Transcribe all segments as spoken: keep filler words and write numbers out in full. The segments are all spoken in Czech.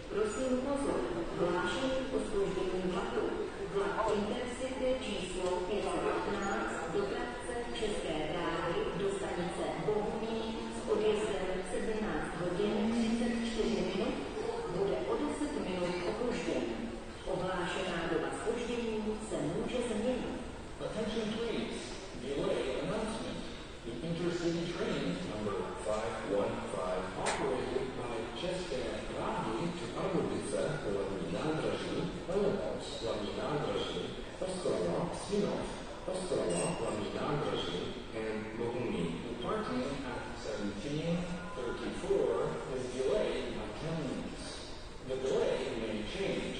Prosím pozor, hlášení o zpoždění vlaku. Vlak Intercity číslo pět set patnáct do Praze České dráhy do stanice Bohumín s odjezdem sedmnáct hodin třicet čtyři minut bude o deset minut opožděn. Ohlášená doba zpoždění se může změnit. Attention please. Delay announcement. The Intercity train number five one five operated by České dráhy to Pardubice, hlavní nádraží, Olomouc, hlavní nádraží, Ostrava, Svinov, Ostrava, hlavní nádraží, and Bohumín, departing at seventeen thirty-four is delayed by ten minutes. The delay may change.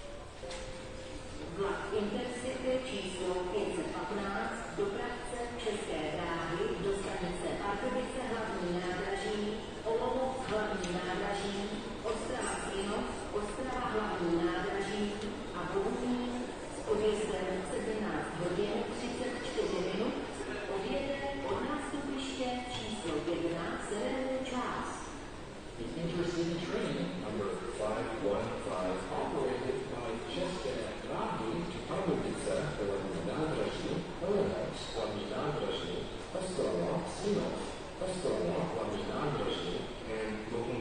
Vlak Intercity číslo pět set patnáct do Praze České dráhy do stanice Pardubice hlavní nádraží, Olomouc hlavní nádraží, Ostrava Svinov, Ostrava hlavní nádraží a Bohumín s odjezdem sedmnáct hodin třicet čtyři minut odjede od nástupiště číslo jedenáct zelenou část. The Intercity train number five one five operated by České dráhy to Pardubice, hlavní nádraží, Olomouc, hlavní nádraží, Ostrava, Svinov, Ostrava, hlavní nádraží, and Bohumín